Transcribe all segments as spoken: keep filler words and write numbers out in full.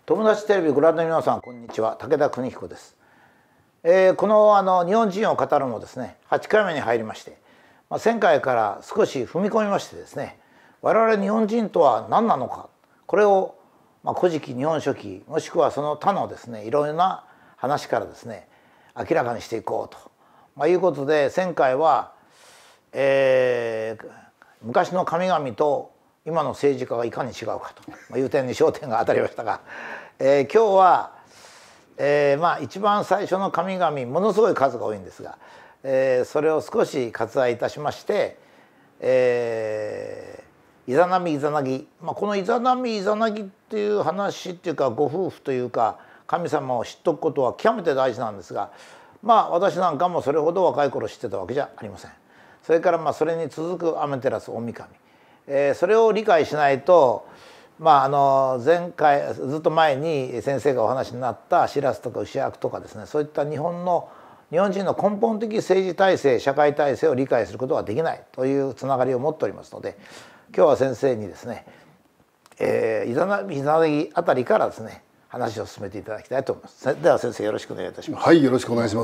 友達テレビご覧の皆さん、こんにちは。武田邦彦です。えー、このあの日本人を語るのですね、はちかいめに入りまして、まあ、前回から少し踏み込みましてですね、我々日本人とは何なのか、これをまあ古事記、日本書紀、もしくはその他のですね、いろいろな話からですね、明らかにしていこうと、まあ、いうことで、前回は、えー、昔の神々と今の政治家がいかに違うかという点に焦点が当たりましたが、えー、今日は、えー、まあ一番最初の神々ものすごい数が多いんですが、えー、それを少し割愛いたしまして、えー、イザナミイザナギ、まあ、このイザナミイザナギっていう話っていうか、ご夫婦というか神様を知っておくことは極めて大事なんですが、まあ私なんかもそれほど若い頃知ってたわけじゃありません。それからまあそれに続くアメテラス大神、えー、それを理解しないと、まあ、あの前回ずっと前に先生がお話になったシラスとか牛悪とかですね、そういった日本の日本人の根本的政治体制、社会体制を理解することができないというつながりを持っておりますので、今日は先生にですね、えー、イザナミイザナギあたりからですね話を進めていただきたいと思います。では先生、よろしくお願いいたします。 はい、よろしくお願いします。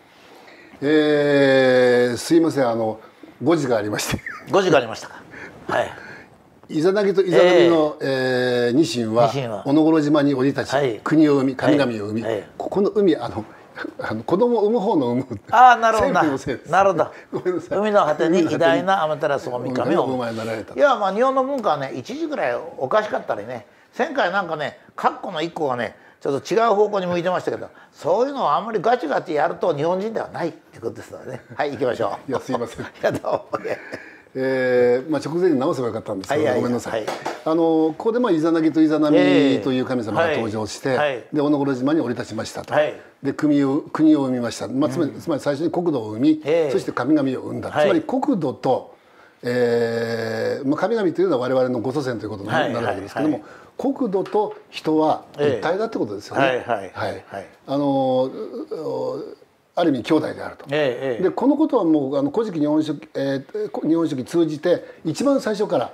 えー、すいません、あのごじがありましてごじがありましたか。はい。 イザナギとイザナミの、えーえー、ニシンは小野頃島に降り立ち、はい、国を生み神々を生み、はいはい、ここの海、あのあの子供を産む方の産む、 ああ、なるほどな、なるほど海の果てに偉大なアマテラス大神を生まれた。いや、まあ日本の文化はね、一時ぐらいおかしかったりね、前回なんかね、括弧の一個がねちょっと違う方向に向いてましたけど、そういうのをあんまりガチガチやると日本人ではないってことですのでね。はい、行きましょう。 いや、すいません。いや、どうも。 えーまあ、直前に直せばよかったんですけど、ごめんなさい。あのここでまあイザナギとイザナミという神様が登場して、はいはい、で小野頃島に降り立ちましたと、はい、で国を国を生みました、まあ、つまり、うん、つまり最初に国土を生み、そして神々を生んだ、はい、つまり国土と、えーまあ、神々というのは我々のご祖先ということになるわけですけども、はいはいはい、国土と人は一体だってことですよね。あのある意味兄弟であると。ええ、でこのことはもうあの古事記日本書紀、えー、日本書紀通じて一番最初から、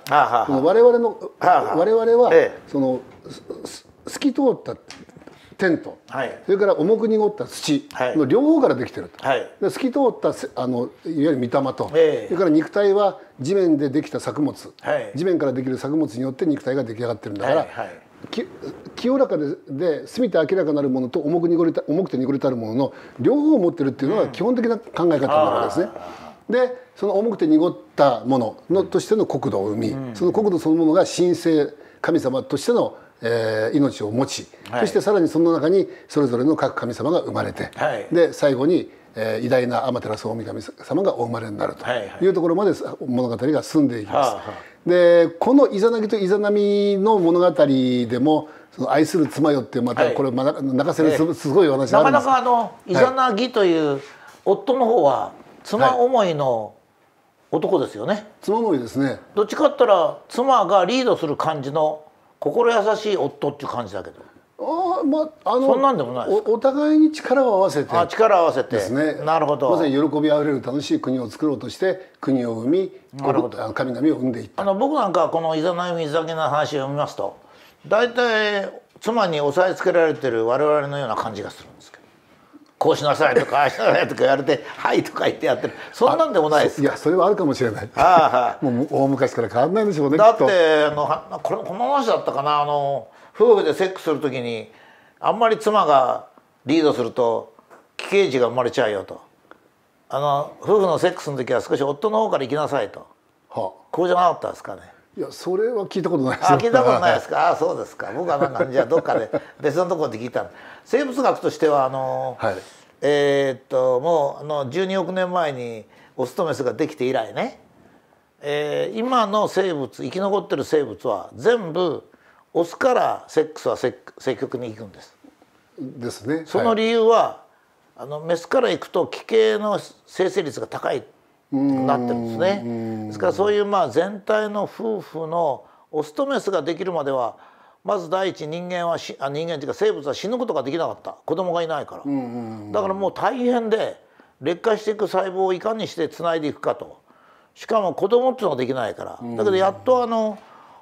この我々の我々は、ええ、その透き通った天と、はい、それから重く濁った土の両方からできてると。はい、で透き通ったあのいわゆる御霊と、ええ、それから肉体は地面でできた作物、はい、地面からできる作物によって肉体が出来上がってるんだから。はいはい、清らかでで澄みて明らかなるものと重く濁りた重くて濁りたるものの両方を持ってるっていうのが基本的な考え方になるわけですね。でその重くて濁ったもののとしての国土を生み、うん、その国土そのものが神聖神様としての、えー、命を持ち、はい、そしてさらにその中にそれぞれの各神様が生まれて、はい、で最後に、えー、偉大なアマテラス大神様がお生まれになるというところまで物語が進んでいきます。はいはい、でこのイザナギとイザナミの物語でもその愛する妻よってまたこれ泣かせるすごいお話あるんです。 なかなかあのイザナギという夫の方は妻思いの男ですよね。はい、 妻思いですね。 どっちかって言ったら妻がリードする感じの心優しい夫っていう感じだけど。 あまあ、あのそんなんでもないですか。 お, お互いに力を合わせて、 あ、力を合わせてですね。 なるほど。 まさに喜びあふれる楽しい国を作ろうとして国を生み、なるほど、神々を生んでいった。 あの僕なんかこのイザナミイザナギの話を読みますと、大体妻に押さえつけられてる我々のような感じがするんですけど、こうしなさいとかああしなさいとか言われてはいとか言ってやってる、そんなんでもないですか。 いや、それはあるかもしれない。ああもう大昔から変わんないんでしょうね。 だってあのこれこの話だったかな、あの夫婦でセックスするときにあんまり妻がリードすると奇形児が生まれちゃうよと、あの夫婦のセックスの時は少し夫の方から行きなさいと、はあ、こうじゃなかったですかね。 いや、それは聞いたことないですよ。 あ、聞いたことないですか。あ、そうですか。僕はなんかじゃあどっかで別のところで聞いたの。生物学としてはあの、はい、えー、っともうあのじゅうにおくねんまえにオスとメスができて以来ね、えー、今の生物、生き残ってる生物は全部オスからセックスは積極に行くんです。 ですね。 その理由は、はい、あのメスから行くと奇形の生成率が高いとなってるんですね。ですからそういうまあ全体の夫婦のオスとメスができるまでは、まず第一人間はしあ人間というか生物は死ぬことができなかった。子供がいないから。だからもう大変で、劣化していく細胞をいかにしてつないでいくかと。しかも子供っていうのができないから。だけどやっとあの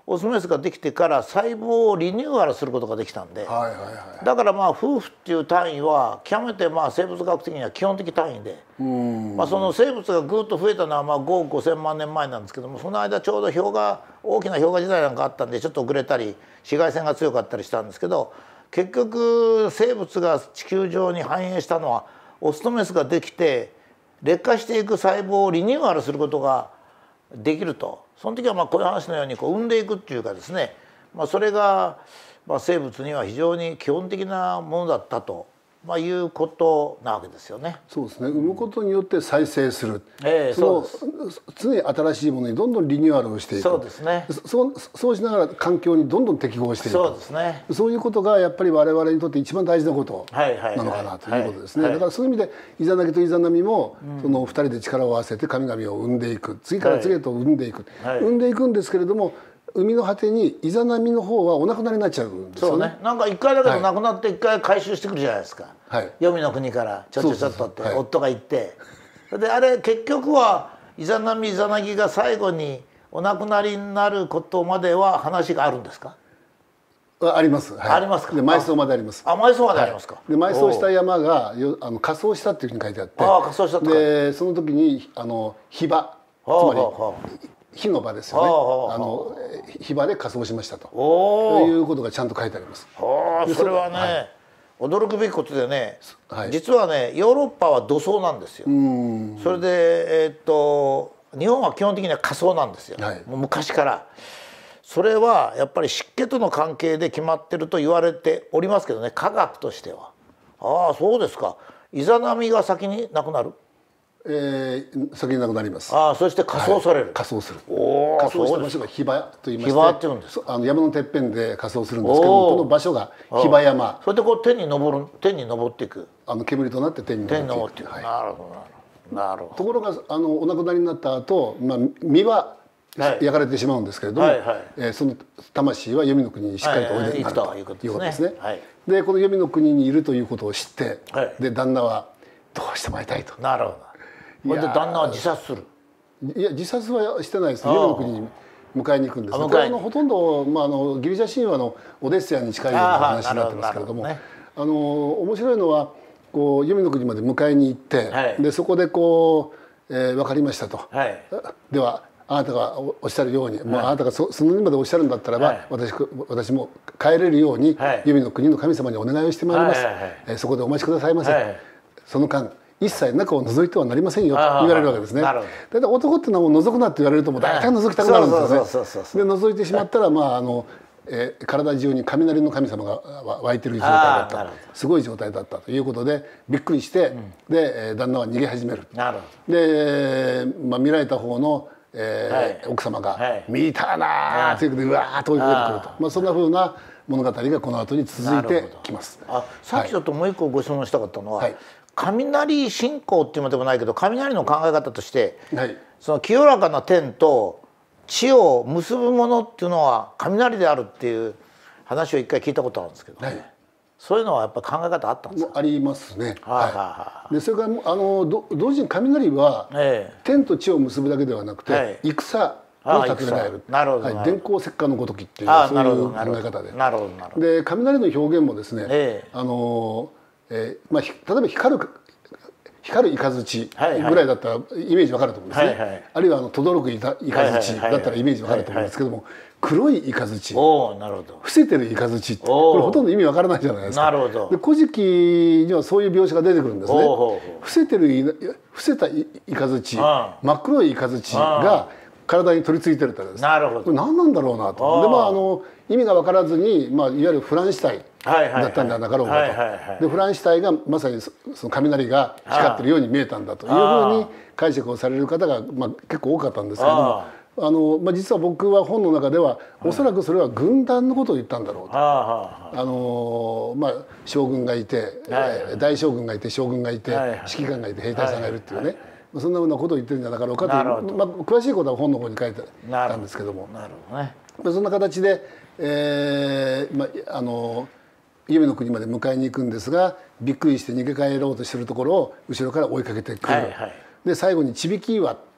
オスメスができてから細胞をリニューアルすることができたんで、だからまあ夫婦っていう単位は極めてまあ生物学的には基本的単位で、まあその生物がぐっと増えたのはまあごおくごせんまんねんまえなんですけども、その間ちょうど氷河大きな氷河時代なんかあったんでちょっと遅れたり紫外線が強かったりしたんですけど、結局生物が地球上に繁栄したのはオスとメスができて劣化していく細胞をリニューアルすることができると。その時はまあこういう話のようにこう産んでいくっていうかですね、まあ、それがまあ生物には非常に基本的なものだったと、まあ、いうことなわけですよね。 そうですね。産むことによって再生する。 ええ、 そそうです。 常に新しいものにどんどんリニューアルをしていく。 そうですね。 そうそうしながら環境にどんどん適合していく。 そうですね。 そういうことがやっぱり我々にとって一番大事なことなのかなということですね。だからそういう意味でイザナギとイザナミも、うん、その二人で力を合わせて神々を生んでいく。次から次へと生んでいく。はい、生んでいくんですけれども。生みの果てにイザナミの方はお亡くなりになっちゃうんですよね。 そうね。なんか一回だけど亡くなって一回回収してくるじゃないですか。はい、黄泉の国からちょっとちょっとって夫が言って、であれ結局はイザナミイザナギが最後にお亡くなりになることまでは話があるんですか？ あります。はい、 ありますか。 で埋葬まであります。 あ、埋葬までありますか。はい、 で埋葬した山がよあの火葬したっていうふうに書いてあって、 あ、火葬したって。 でその時にあの火場、つまり火の場ですよね。あの火場で火葬しましたということがちゃんと書いてあります。 ああ、それはね、はい、驚くべきことでね、はい、実はねヨーロッパは土葬なんですよ。それでえー、っと日本は基本的には火葬なんですよ。はい、もう昔から。それはやっぱり湿気との関係で決まってると言われておりますけどね、科学としては。ああ、そうですか。イザナミが先に亡くなる。 えー、先に亡くなります。 ああ、そして火葬される。 はい、火葬する。 お火葬した場所が火場と言いまして、 火場って言うんです。 あの山のてっぺんで火葬するんですけども、この場所が火場山。 それでこう天に昇る、天に昇っていく。 あの煙となって天に昇っていく。なるほど、なるほど。 ところがあのお亡くなりになった後、まあ身は焼かれてしまうんですけれども、はいはい、えー、その魂は黄泉の国にしっかりとおいでになるということですね。でこの黄泉の国にいるということを知って、はい、で旦那はどうしても会いたいと。 なるほど。これで旦那は自殺する。 いや自殺はしてないです。黄泉の国に迎えに行くんです。これのほとんど、まあ、あのギリシャ神話のオデッセアに近いような話になってますけれども、ね、あの面白いのはこう黄泉の国まで迎えに行って、はい、でそこでこう、えー、分かりましたと。はい、ではあなたがおっしゃるように、はい、もうあなたが そ, そのまでおっしゃるんだったらば、はい、私, 私も帰れるように、はい、黄泉の国の神様にお願いをしてまいります、はいはいはい、えー、そこでお待ちくださいませ、はい、その間一切中を覗いてはなりませんよと言われるわけですね。だいたい男っていうのはもう覗くなって言われるともう大体覗きたくなるんですよね。で覗いてしまったら、まああのえー、体中に雷の神様が湧いてる状態だった、すごい状態だったということでびっくりして、うん、で旦那は逃げ始める。なるほど。で、まあ、見られた方のえーはい、奥様が「見たな」ということでうわーっと追いかけてくると、まあ、そんなふうな物語がこの後に続いてきます。 あ、さっきちょっともう一個ご質問したかったのは、はい、雷信仰っていうのでもないけど雷の考え方として、はい、その清らかな天と地を結ぶものっていうのは雷であるっていう話を一回聞いたことあるんですけどね。はい、そういうのはやっぱ考え方あったんですか？ ありますね。はい。でそれからあのど同時に雷は、ええ、天と地を結ぶだけではなくて、はい、戦を立てられる。なるほど。はい、電光石火のごときっていうそういう考え方で。なるほどなるほど。で雷の表現もですね、ええ、あの、えー、まあ例えば光る光る雷ぐらいだったらイメージわかると思うんですね。はいはい、あるいはあの轟く雷だったらイメージわかると思うんですけども。黒い雷、伏せてる雷ってこれほとんど意味わからないじゃないですか。なるほど。で古事記にはそういう描写が出てくるんですね。伏せてる伏せた雷、真っ黒い雷が体に取り付いてるってわけです。なるほど。これ何なんだろうなと。でまああの意味が分からずに、まあ、いわゆるフランシュタイだったんではなかろうかと。でフランシュタイがまさにその雷が光ってるように見えたんだというふうに解釈をされる方が、まあ、結構多かったんですけれども。あのまあ、実は僕は本の中ではおそらくそれは軍団のことを言ったんだろうと。あのまあ、将軍がいて、はい、大将軍がいて将軍がいて、はい、指揮官がいて兵隊さんがいるっていうね、はい、そんなふうなことを言ってるんじゃなかろうかという、まあ、詳しいことは本の方に書いてたんですけども、なるほどね、そんな形で、えーまあ、あの夢の国まで迎えに行くんですがびっくりして逃げ帰ろうとしてるところを後ろから追いかけてくる。はいはい、で最後にちびき岩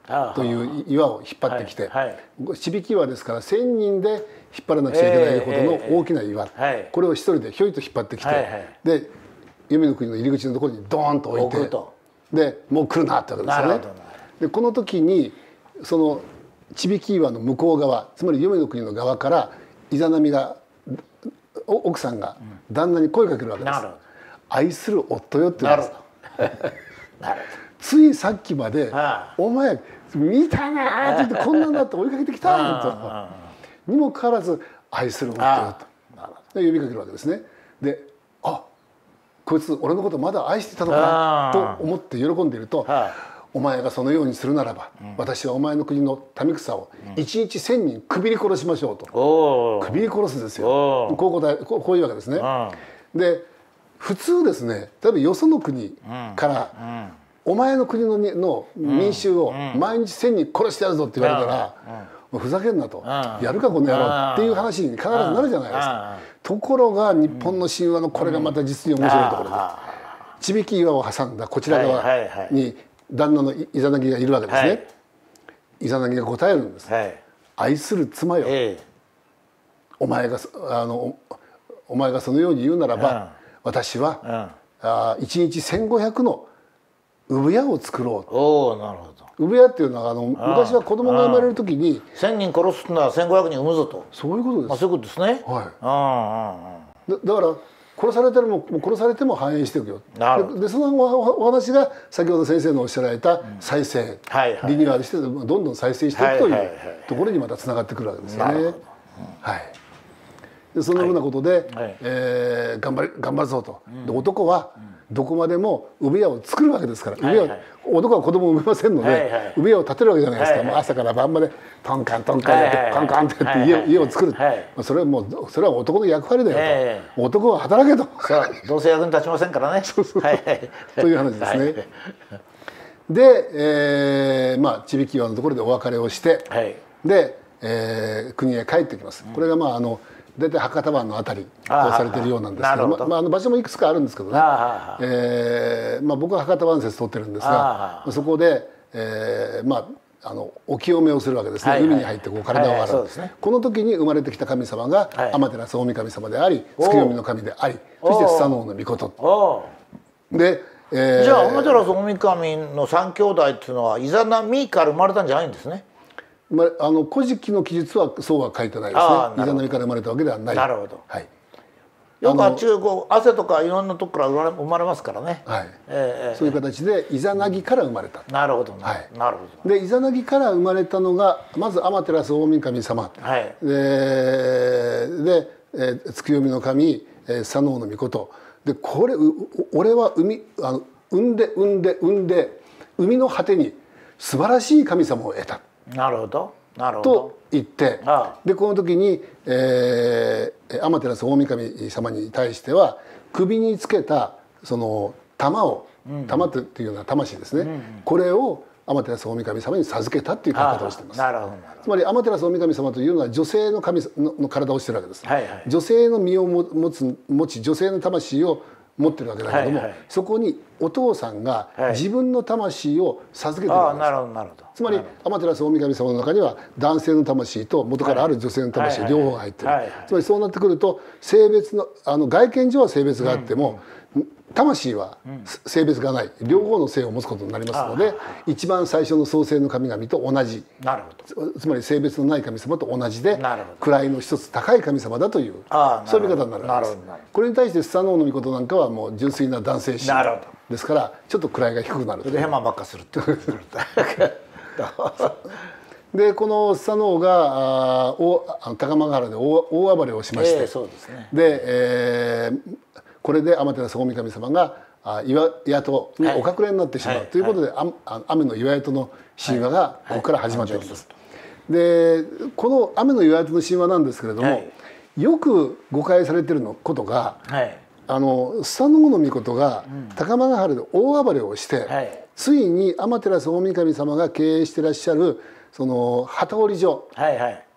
という岩を引っ張ってきて、地引き岩ですからせんにんで引っ張らなくちゃいけないほどの大きな岩、これを一人でひょいと引っ張ってきて、で黄泉の国の入り口のところにドーンと置いて、でもう来るなってわけですよね。でこの時にその地引き岩の向こう側、つまり黄泉の国の側からイザナミが奥さんが旦那に声かけるわけです。愛する夫よって言うんです。ついさっきまで「お前見たな」って言って「こんなんだって追いかけてきた」とにもかかわらず「愛する夫よ」と呼びかけるわけですね。で「あこいつ俺のことまだ愛してたのかな」と思って喜んでいると「お前がそのようにするならば私はお前の国の民草を一日千人くびり殺しましょう」と。くびり殺すですよ。こうこうこういうわけですね。で普通ですね、例えばよその国からお前の国のの民衆を毎日千人殺してやるぞって言われたら、もうふざけんなと、やるかこの野郎っていう話に必ずなるじゃないですか。ところが日本の神話のこれがまた実に面白いところで、地引き岩を挟んだこちら側に旦那のイザナギがいるわけですね。イザナギが答えるんです。愛する妻よ、お前があのお前がそのように言うならば、私は、うん、いちにちせんごひゃくの産屋を作ろう。 おお、なるほど。 産屋っていうのはあの昔は子供が生まれる時にせんにん殺すのはせんごひゃくにん産むぞと。 そういうことです。 まあ、そういうことですね。 はい。ああ、だ, だから殺されても殺されても繁栄していくよ。で, でそのお話が先ほど先生のおっしゃられた再生、うん、はいはい、リニューアルしてどんどん再生していくというところにまたつながってくるわけですよね。うん、はい。でそのようなことで、はいえー、頑張り頑張るぞと、うん、で男はどこまでも産屋を作るわけですから、はいはい、男は子供を産めませんので、はいはい、産屋を建てるわけじゃないですか、はいはい、もう朝から晩までトンカントンカンやって、はいはい、カンカンってやって家を、はいはい、家を作る、はい、それはもうそれは男の役割だよと、はいはい、男は働けとどうせ役に立ちませんからねそうそう、はいはい、という話ですね。はい、で、えー、まあ地引き岩のところでお別れをして、はい、で、えー、国へ帰ってきます。これがまああの大体博多湾のあたりとされているようなんですけど、ままあ、あの場所もいくつかあるんですけどね、えーまあ、僕は博多湾説取ってるんですが、そこで、えーまあ、あのお清めをするわけですね、はいはい、海に入ってこう体を洗う、はいはいね、この時に生まれてきた神様が、はい、天照大神様であり月読みの神であり、そしてスサノオノミコトで、 えー、じゃあ天照大神の三兄弟っていうのはイザナミから生まれたんじゃないんですね。 まあ、あの古事記の記述はそうは書いてないですね。イザナミから生まれたわけではない。 なるほど。はい。よくあっちこう汗とかいろんなとこから生まれますからね。はい。 えー、そういう形でイザナギから生まれた。 なるほど。はい。なるほど。 でイザナギから生まれたのがまず天照大神様。はい。でで、えー、月読みの神、えー、サノオノミコト。でこれ俺は海あの産んで産んで産んで海の果てに素晴らしい神様を得た。 なるほどなるほどと言って、ああでこの時に、えー、天照大神様に対しては首につけたその玉を、うん、玉っていうのは魂ですね、うんうん、これを天照大神様に授けたっていう書き方をしています。なるほどつまり天照大神様というのは女性の神 の, の体をしてるわけです、はいはい、女性の身を持つ持ち女性の魂を持ってるわけだけども、はいはい、そこにお父さんが自分の魂を授けてるわけです。はい、なるほどつまり天照大神様の中には男性の魂と元からある女性の魂、はい、両方が入ってる、はいはい、つまりそうなってくると性別のあの外見上は性別があっても、うんうん、魂は性別がない、うん、両方の性を持つことになりますので、うん、一番最初の創世の神々と同じ、なるほどつまり性別のない神様と同じで位の一つ高い神様だというそういう見方になるわけです。これに対してスサノオノミコトなんかはもう純粋な男性神ですからちょっと位が低くなる。 それでヘマばっかするってでこのスサノオがあの高間原で 大, 大暴れをしまして、えーそうですね、で、えー、これで天照大神様が岩戸にお隠れになってしまう、はい、ということで、はい、雨の岩戸の神話がここから始まっています。はいはい、でこの雨の岩戸の神話なんですけれども、はい、よく誤解されているのことが、はい、あのスサノオノミコトが高間原で大暴れをして、はい、ついに天照大神様が経営していらっしゃるその機織り所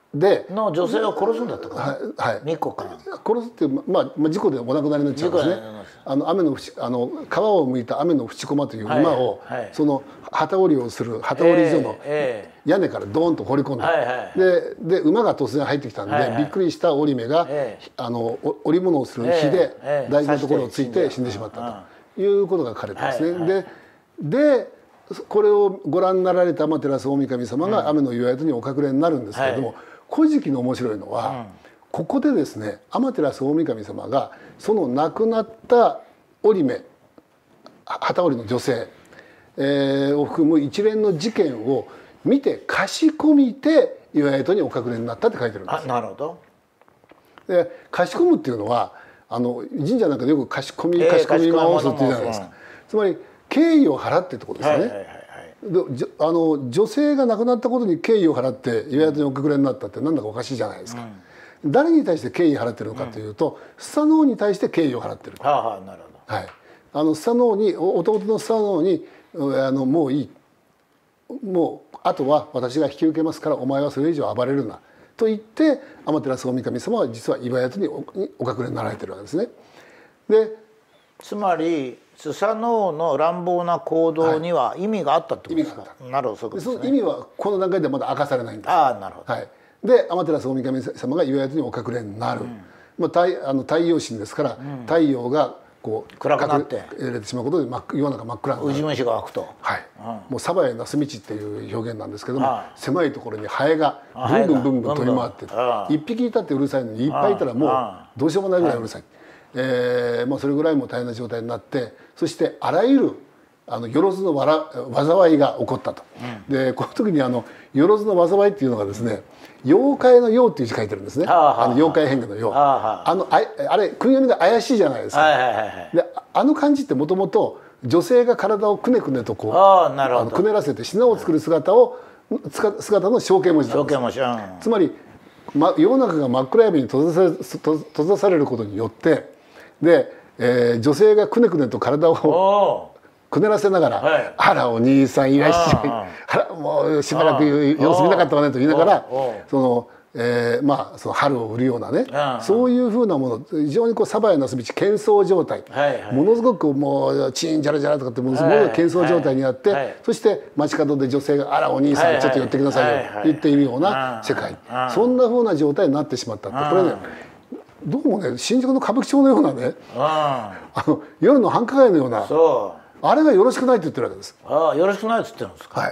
での女性を殺すんだったかな、 はい、 日光かな殺すっていう、まあ、まあ事故でお亡くなりになっちゃうんですね。あの雨のあの川を向いた雨の淵駒という馬を、はいはい、その機織りをする機織り所の屋根からドーンと放り込んだ、はいはい、でで馬が突然入ってきたんで、はいはい、びっくりした織目が、えー、あの織物をする火で大事なところをついて死んでしまったということが書かれてますね。はいはい、ででこれをご覧になられた天照大神様が雨の岩宿にお隠れになるんですけれども、はい、古事記の面白いのは、うん、ここでですね天照大神様がその亡くなった織目機織りの女性、えー、を含む一連の事件を見てかしこみて岩宿にお隠れになったって書いてるんです。 あ、なるほど。 でかしこむっていうのはあの神社なんかでよくかしこみかしこみ直すっていうじゃないですか。うん、つまり敬意を払ってってことですよね。はいはいはいはい、であの女性が亡くなったことに敬意を払って岩宿にお隠れになったってなんだかおかしいじゃないですか。うん、誰に対して敬意を払ってるのかというと、うん、スサノオに対して敬意を払ってる。 はあはあ、なるほど。 はい、あのスサノオに弟のスサノオにあのもういい、もうあとは私が引き受けますからお前はそれ以上暴れるなと言って天照大神様は実は岩宿に お, お隠れになられてるわけですね。でつまりスサノオの乱暴な行動には意味があったってことですか。はい、なるほど、そうですね。 その意味はこの段階ではまだ明かされないんです。 ああ、なるほど。 はい、で天照大神様が岩宿にお隠れになる、うん、まあ、太, あの太陽神ですから、うん、太陽がこう暗くなって入れてしまうことで真夜中真っ暗になる。 ウジ虫が湧くと。 はい、うん、もうサバエナスミチっていう表現なんですけども、ああ狭いところにハエがブンブンブンブン飛び回って一匹いたってうるさいのにいっぱいいたらもうどうしようもないぐらいうるさい。えーまあ、それぐらいも大変な状態になって、そしてあらゆるあのよろずのわら災いが起こったと。うん、でこの時にあのよろずの災いっていうのがですね、妖怪の妖っていう字書いてるんですね。あの妖怪変化の妖。あのああれ訓読みが怪しいじゃないですか。はいはいはい、であの漢字ってもともと女性が体をくねくねとこうあのくねらせて品を作る姿を姿の象形文字なんです。象形文字、うん、つまり、ま、世の中が真っ暗闇に閉ざされ、閉ざされることによってで、えー、女性がくねくねと体をくねらせながら「はい、あらお兄さんいらっしゃい」「あらもうしばらく様子見なかったわね」と言いながらその、えー、まあその春を売るようなね、そういうふうなもの、非常にこうサバエナスビチ喧騒状態、はいはい、ものすごくもうチンジャラジャラとかってものすごく喧騒状態にあって、はいはい、そして街角で女性が「あらお兄さんちょっと寄ってきなさいよ」と言っているような世界、そんなふうな状態になってしまったって、これねどうもね新宿の歌舞伎町のようなね、あの夜の繁華街のような、あれがよろしくないって言ってるわけです。 ああ、よろしくないって言ってるんですか。 はい、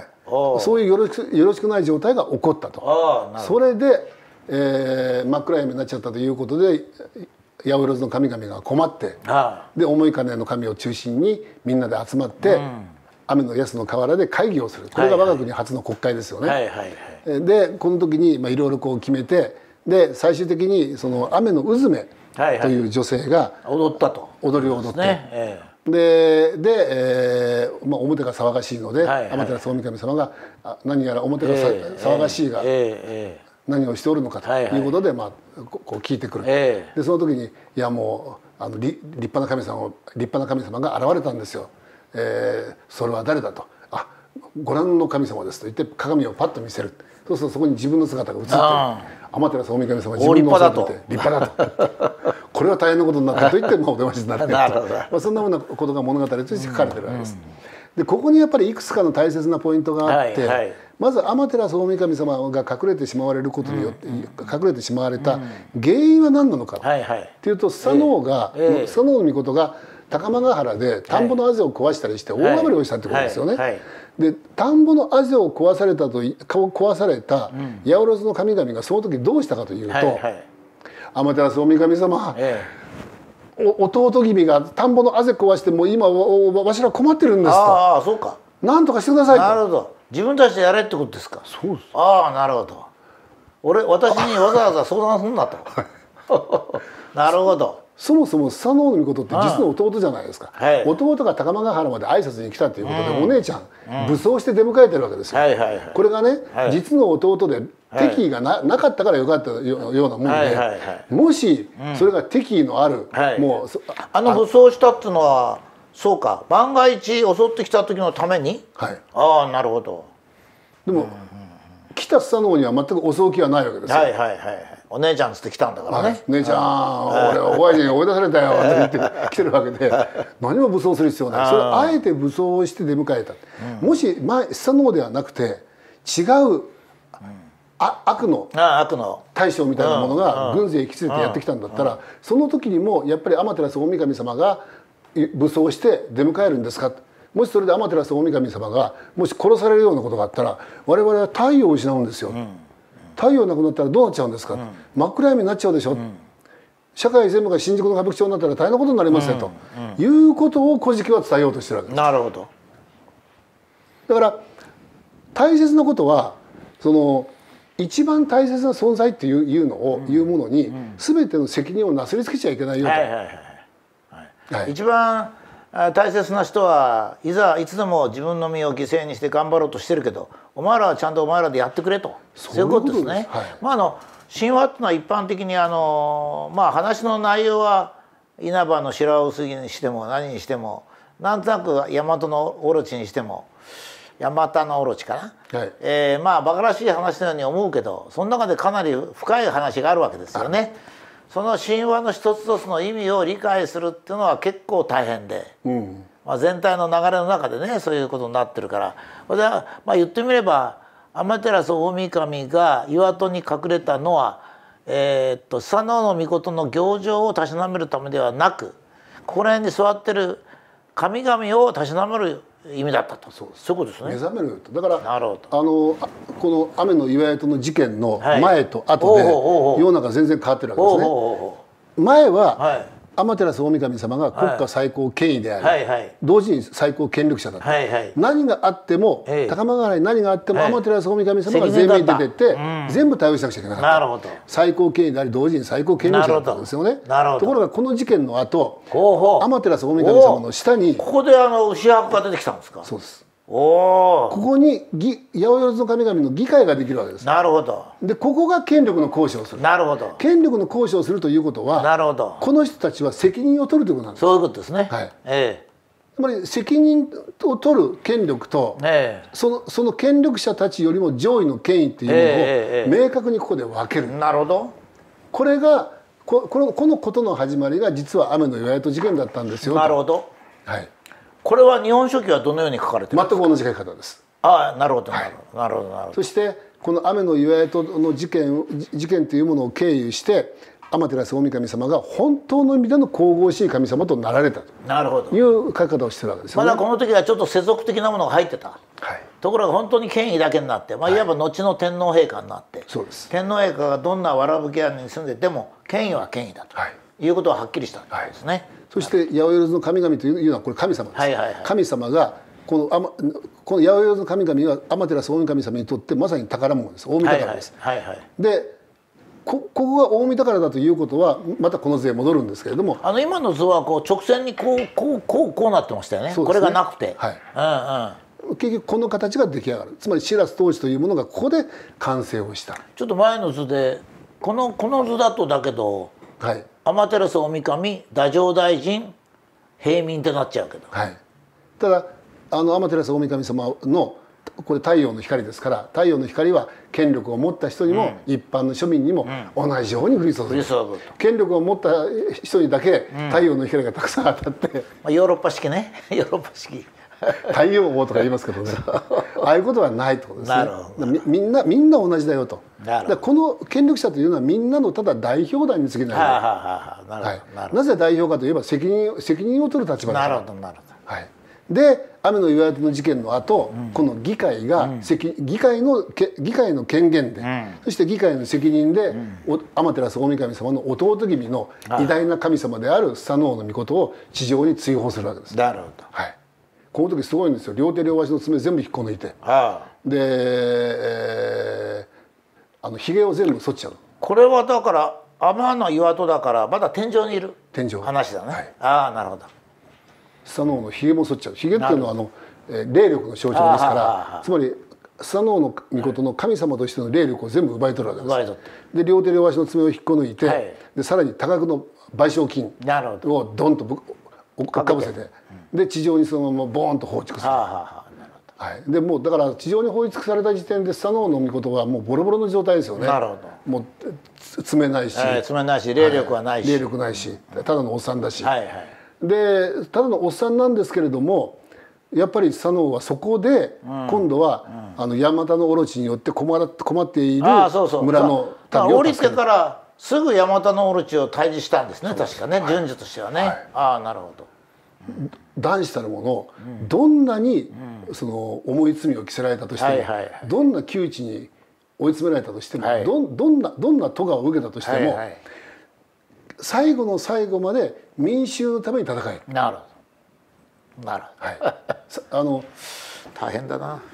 そういうよろしくよろしくない状態が起こったと。あ、それで、えー、真っ暗闇になっちゃったということで八百万の神々が困って、ああで思い金の神を中心にみんなで集まって、うん、雨の安の河原で会議をする。これが我が国初の国会ですよね。はいはいはい、でこの時にいろいろこう決めて、で最終的にその雨のうずめという女性が踊ったと、 踊りを踊って、でで、えーまあ、表が騒がしいので、はいはい、天照大神様が何やら表が、えー、騒がしいが、えー、何をしておるのかということで、はいはい、まあ、こう聞いてくる、えー、でその時に「いやもうあの立派な神様を立派な神様が現れたんですよ、えー、それは誰だ」と「あご覧の神様です」と言って鏡をパッと見せる。そうするとそこに自分の姿が映ってる。天照大神様が自分の姿を見て立派だとこれは大変なことになったと言って、まあ、お出ましになるとまあそんなようなことが物語として書かれてるわけです。でここにやっぱりいくつかの大切なポイントがあって、はいはい、まず天照大神様が隠れてしまわれることによって、うん、隠れてしまわれた原因は何なのかっていうと、スサノオが、えーえー、スサノオの命が高間ヶ原で田んぼのあぜを壊したりして大暴れをしたってことですよね。はいはいはい、で田んぼのあぜを壊されたと壊された八百万の神々がその時どうしたかというと、はいはい、天照大神様、ええ、弟君が田んぼのあぜ壊してもう今わしら困ってるんですと。 ああ、そうか。 なんとかしてくださいと。 なるほど。自分たちでやれってことですか。 そうです。 ああ、なるほど。俺私にわざわざ相談するんだと。なるほど。 そもそもスサノオノミコトって実の弟じゃないですか、はい、弟が高間ヶ原まで挨拶に来たということで、うん、お姉ちゃん、うん、武装して出迎えてるわけですよ。はいはいはい、これがね、はい、実の弟で敵意が な, なかったからよかったようなもんで、はいはいはい、もしそれが敵意のある、うん、もうあの武装したっていうのはそうか、万が一襲ってきた時のために、はい、ああなるほど。 でも、うん、 来たスサノオには全く襲う気はないわけですよ。 はいはいはい。お姉ちゃんつって来たんだからね。 姉ちゃん、俺おばあちゃんに追い出されたよって言って来てるわけで、何も武装する必要ない。それあえて武装をして出迎えた。もし前スサノオではなくて違うあ悪の大将みたいなものが軍勢引き連れてやってきたんだったら、その時にもやっぱり天照大神様が武装して出迎えるんですか。もしそれで天照大神様がもし殺されるようなことがあったら我々は太陽を失うんですよ。太陽なくなったらどうなっちゃうんですか、うん、真っ暗闇になっちゃうでしょ、うん、社会全部が新宿の歌舞伎町になったら大変なことになりますよ、と、うん、いうことを古事記は伝えようとしてるわけです。 なるほど。 だから大切なことはその一番大切な存在っていういうのを、うん、いうものに全ての責任をなすりつけちゃいけないよと。一番大切な人はいざいつでも自分の身を犠牲にして頑張ろうとしてるけど、お前らはちゃんとお前らでやってくれと、そういうことですね。はい、まああの神話っていうのは一般的にあのまあ話の内容は稲葉の白尾杉にしても何にしてもなんとなく大和のオロチにしても大和のオロチかな、はい、えー、まあバカらしい話のように思うけど、その中でかなり深い話があるわけですよね。その神話の一つ一つの意味を理解するっていうのは結構大変で、うん、まあ全体の流れの中でねそういうことになってるから、これはまあ言ってみれば天照大神が岩戸に隠れたのは、えー、っとスサノオノミコトの行情をたしなめるためではなく、ここら辺に座ってる神々をたしなめる意味だったと。そういうことですね。 目覚めると。だからなるほど、あのこの雨の岩戸の事件の前と後で世の中全然変わってるわけですね。前は、はい、天照大神様が国家最高権威であり、はいはい、同時に最高権力者だった、はいはい、何があっても、はい、高間原に何があっても、はい、天照大神様が前面に出てって、うん、全部対応しなくちゃいけなかった。なるほど。最高権威であり同時に最高権力者だったんですよね。なるほど。ところがこの事件の後、天照大神様の下にここであの牛箔が出てきたんですか。 そうです。ここに八百万の神々の議会ができるわけです。 なるほど。 でここが権力の行使をする。 なるほど。 権力の行使をするということは、なるほど、この人たちは責任を取るということなんです。 そういうことですね。 はい。ええ。つまり責任を取る権力と、ええ、そのその権力者たちよりも上位の権威っていうものを明確にここで分ける。 なるほど。 これがここのこのことの始まりが実は雨の岩戸事件だったんですよ。 なるほど。 はい。 これは日本書紀はどのように書かれてるんですか。 全く同じ書き方です。 ああ、なるほどなるほど、はい、なるほどなるほど。 そしてこの雨の岩戸の事件事件というものを経由して天照大神様が本当の意味での神々しい神様となられたという書き方をしてるわけですよね。 まだこの時はちょっと世俗的なものが入ってた、はい、ところが本当に権威だけになって、まあ、いわば後の天皇陛下になって、はい、そうです。天皇陛下がどんなわらぶき屋に住んでても権威は権威だと、はい、いうことははっきりしたんですね。はい、 そして八百万の神々というのはこれ神様です。はいはいはい、神様がこのあまこの八百万の神々は天照大神様にとってまさに宝物です。大御宝です。はいはいはいはい、でこ, ここが大御宝だということはまたこの図へ戻るんですけれども、 あの今の図はこう直線にこうこうこうこうなってましたよね。これがなくて、はい、 うんうん、結局この形が出来上がる。つまりシラス統治というものがここで完成をした。 ちょっと前の図でこのこの図だとだけど、はい、天照大神太政大臣平民ってなっちゃうけど、 はい、ただあの天照大神様のこれ太陽の光ですから、太陽の光は権力を持った人にも、うん、一般の庶民にも同じように降り注ぐ、うん、権力を持った人にだけ太陽の光がたくさん当たって、 うん、ヨーロッパ式ねヨーロッパ式太陽王とか言いますけどねああいうことはないってことですね。み, みんなみんな同じだよと。だこの権力者というのはみんなのただ代表団に過ぎない。なぜ代表かといえば責任責任を取る立場です。なるほどなるほど。はい、で雨の岩戸の事件の後、うん、この議会が、うん、議会の議会の権限で、うん、そして議会の責任で、うん、天照大神様の弟君の偉大な神様であるスサノオノミコトを地上に追放するわけです。なるほど。はい。この時すごいんですよ。両手両足の爪全部引っこ抜いて、ああで、えー、あのひげを全部剃っちゃう。 これはだから天の岩戸だからまだ天井にいる天井話だね。はい、ああなるほど。 スサノオのひげも剃っちゃう。ひげっていうのはあの、えー、霊力の象徴ですから、つまりスサノオノミコトの神様としての霊力を全部奪い取るわけです。で両手両足の爪を引っこ抜いて、はい、でさらに多額の賠償金をドンとかぶせて、で地上にそのままボーンと放逐する。 はい、でもうだから地上に放出された時点でスサノオの御事はもうボロボロの状態ですよね。 なるほど。 もう詰めないし、 えー、詰めないし霊力はないし、 はい、霊力ないし、ただのおっさんだし、 はいはい、 でただのおっさんなんですけれども、やっぱりスサノオはそこで今度は、うん、あのヤマタノオロチによって困困っている村の民を降りてからすぐヤマタノオロチを退治したんですね、確かね、順序としてはね。はい、ああなるほど。 男子たるもの、うん、どんなに、うん、その重い罪を着せられたとしても、はいはいはい、どんな窮地に追い詰められたとしても、はい、ど, どんなどんな咎を受けたとしても、はいはい、最後の最後まで民衆のために戦える。 なるほど。なるほど。はい、 あの大変だな。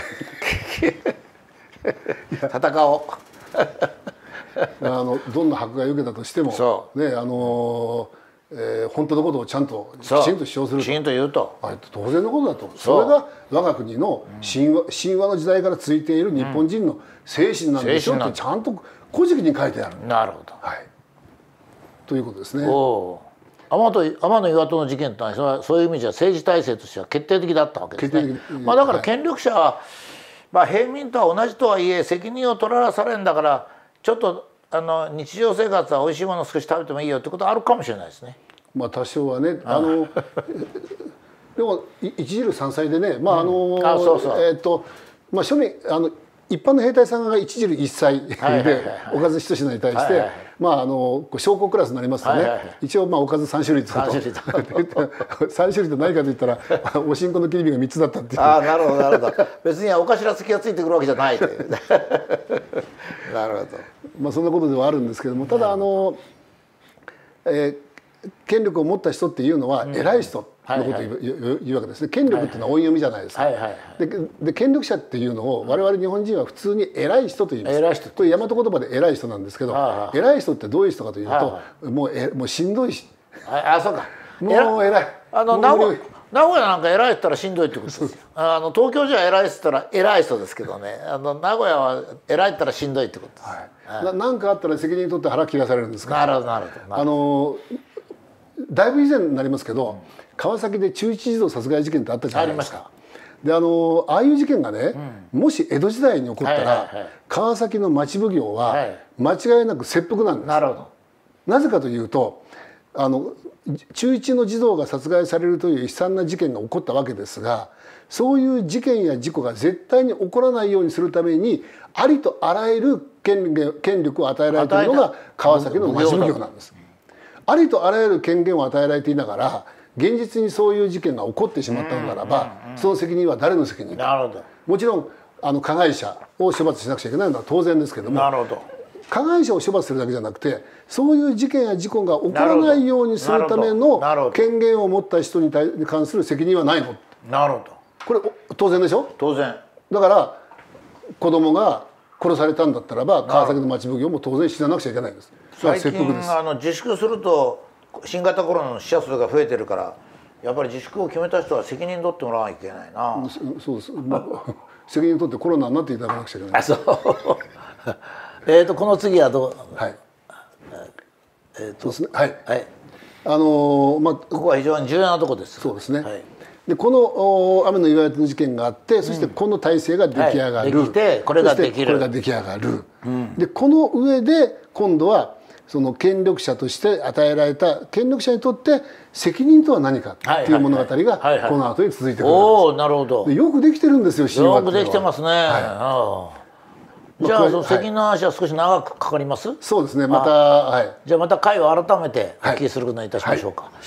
戦おう。 あのどんな迫害を受けたとしても、ね、あのえー、本当のことをちゃんときちんと主張すると、 きちんと言うと、 あれ当然のことだと。それが我が国の神話、神話の時代から続いている日本人の精神なんでしょってちゃんと古事記に書いてある。 なるほど。 はい。ということですね。 お天野天野岩戸の事件というのはそういう意味じゃ政治体制としては決定的だったわけですね。まあだから権力者は、はい、まあ平民とは同じとはいえ責任を取らされるんだから、ちょっとあの日常生活は美味しいものを少し食べてもいいよってことはあるかもしれないですね。 まあ多少はね、あのでも一汁三菜でね、まああのえっとまあ庶民あの一般の兵隊さんが一汁一菜でおかず一品に対して、まああの将校クラスになりますとね、一応まあおかず三種類と三種類三種類と何かと言ったらおしんこの切り身が三つだったっていう。 ああなるほどなるほど。別にお頭付きがついてくるわけじゃないという。なるほど。 まあそんなことではあるんですけども、ただあの、えー、権力を持った人っていうのは偉い人のことを言う、はいはい、言うわけですね。権力っていうのは音読みじゃないですか。で、で権力者っていうのを我々日本人は普通に偉い人と言います。偉い人これ大和言葉で偉い人なんですけど、はあ、偉い人ってどういう人かというと、はあ、もうえもうしんどいし、 ああそうか。 もう偉い。 あの名古名古屋なんか偉いって言ったらしんどいってことですよ。あの東京じゃ偉いって言ったら偉い人ですけどね。あの名古屋は偉いって言ったらしんどいってことです。 はい、な, なんかあったら責任取って腹切らされるんですから。 なるほどなるほど。 あのだいぶ以前になりますけど、うん、川崎で中一児童殺害事件ってあったじゃないですか。であのああいう事件がね、うん、もし江戸時代に起こったら、はいはいはい、川崎の町奉行は間違いなく切腹なんです。 なるほど。 なぜかというとあの中いちの児童が殺害されるという悲惨な事件が起こったわけですが、そういう事件や事故が絶対に起こらないようにするためにありとあらゆる権権力を与えられているのが川崎の町奉行なんです。ありとあらゆる権限を与えられていながら現実にそういう事件が起こってしまったのならば、その責任は誰の責任か。 なるほど。 もちろんあの加害者を処罰しなくちゃいけないのは当然ですけども、 なるほど。 加害者を処罰するだけじゃなくて、そういう事件や事故が起こらないようにするための権限を持った人に対に関する責任はないの。 なるほど。 これ当然でしょ。 当然。 だから子供が殺されたんだったらば川崎の町奉行も当然死ななくちゃいけないんです。 最近あの自粛すると新型コロナの死者数が増えてるから、やっぱり自粛を決めた人は責任取ってもらわなきゃいけないな。 そそうです、まあ、責任取ってコロナになっていただかなくちゃいけない。 あそうえとこの次はどう。 はい。 えっとそうですね。はい。 はい。 あのー、まあここは非常に重要なところです。 そうですね。 はい、 でこの雨の岩手の事件があって、そしてこの体制が出来上がる。 うんはい、できてこれができる。 これが出来上がる。うん、でこの上で今度はその権力者として与えられた権力者にとって責任とは何かっていう物語がこの後に続いてくるんです。 おお、なるほど。 よくできてるんですよ。 神話っていうのはよくできてますね。はい、じゃあその責任の話は少し長くかかります。 そうですね。またはい。 じゃあまた回を改めてお聞きすることにいたしましょうか。はい、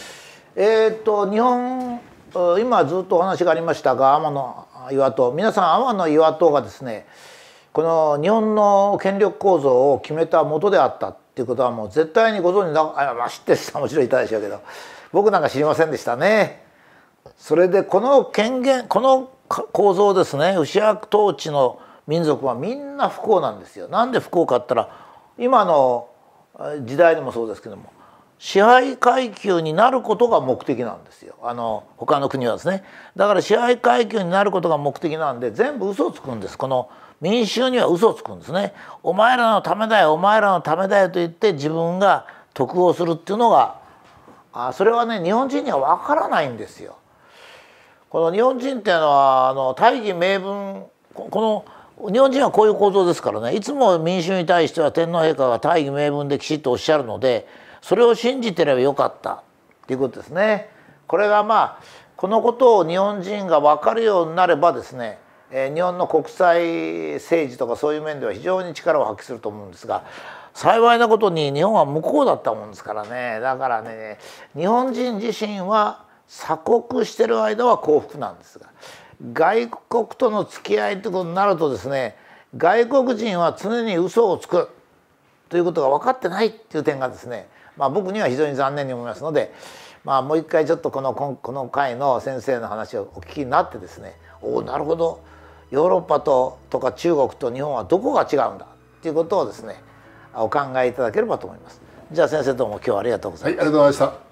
えっと日本今ずっとお話がありましたが、天野岩戸、皆さん天野岩戸がですね、この日本の権力構造を決めた元であったっていうことはもう絶対にご存知な、あ、まあ、知ってる人はもちろんいたでしょうけど、僕なんか知りませんでしたね。それでこの権限、この構造ですね、牛役統治の民族はみんな不幸なんですよ。なんで不幸かって言ったら、今の時代でもそうですけども、支配階級になることが目的なんですよ。あの他の国はですね。だから支配階級になることが目的なんで全部嘘をつくんです。この民衆には嘘をつくんですね。お前らのためだよ、お前らのためだよと言って自分が得をするっていうのが、あ、それはね日本人には分からないんですよ。 この日本人っていうのはあの大義名分、この日本人はこういう構造ですからね、いつも民衆に対しては天皇陛下が大義名分できちっとおっしゃるので、それを信じてればよかったっていうことですね。これがまあこのことを日本人が分かるようになればですね、え日本の国際政治とかそういう面では非常に力を発揮すると思うんですが、幸いなことに日本は向こうだったもんですからね。だからね、日本人自身は鎖国してる間は幸福なんですが、外国との付き合いということになるとですね、外国人は常に嘘をつくということが分かってないっていう点がですね、まあ、僕には非常に残念に思いますので、まあ、もう一回ちょっとこのこの回の先生の話をお聞きになってですね、おおなるほど、ヨーロッパととか中国と日本はどこが違うんだっていうことをですねお考えいただければと思います。じゃあ先生どうも今日はありがとうございました。 はい、ありがとうございました。